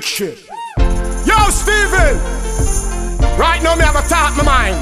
Big shit. Yo, Steven. Right now, me have a talk my mind.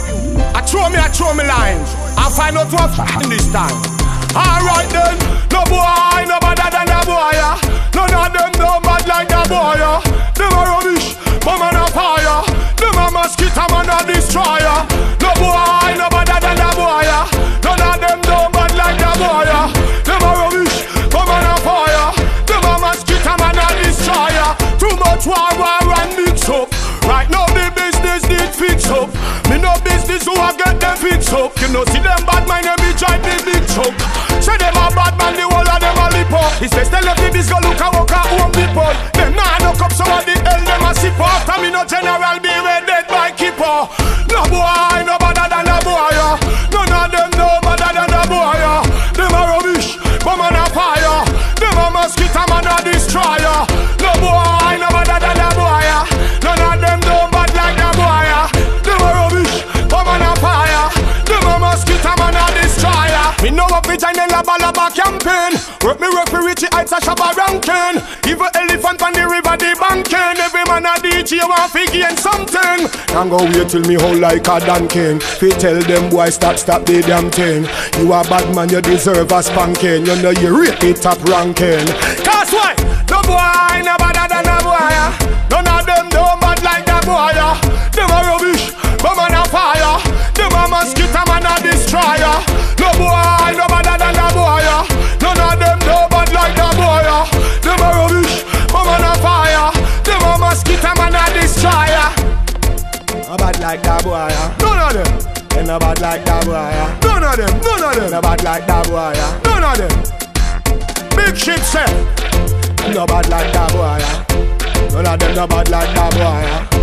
I throw me lines. I find out what's in this time. Alright then, no boy, no better than the boy, yeah. None of them no bad like the boy, yeah. Them a rubbish, but man a fire. Them a mosquito, man a destroyer. No boy, no better than the boy, yeah. None of them no bad like the boy, yeah. Them a rubbish, but man a fire. Them a mosquito, man a destroyer. Too much war and mix up. Right now the business need fix up. Me no business who I get them fix up. You know see them bad mind and me drive the big truck. Say them a bad man, the whole of them a lip up. He says tell them the biz go look a walk out home people. Them nah knock up so what the hell them a sip up. After me no general be red dead by keeper. No boy, no better than the boy, yeah. None of them no better than the boy, yeah. Them a rubbish, but man a fire. Them a mosquito, man a destroyer. No boy, no better than the boy, yeah. None of them no bad like the boy, yeah. Them a rubbish, but man a fire. Them a mosquito, man a destroyer. Me know a vagina in la balaba campaign. Work for Richie heights a shabba ranking. Even elephant on the river the banking. Every man a DJ want to gain something. Can't go wait till me hold like a Dan King. Fi tell them boy stop the damn thing. You a bad man, you deserve a spanking. You know you rate it top ranking. Cause why? No boy no better than the boy, yeah. None of them no bad like the boy, yeah. Them a rubbish, but man a fire. Them a mosquito, man a destroyer. No boy no better than the boy, yeah. None of them no bad like the boy, yeah. Them a rubbish, but man a fire. Them a mosquito, man a destroyer. No bad like the boy, yeah. None of them. They no bad like the boy, yeah. None of them. No bad like the boy, yeah. None of them. Big shit say. No bad like the boy, yeah. None of them no bad like the boy, yeah.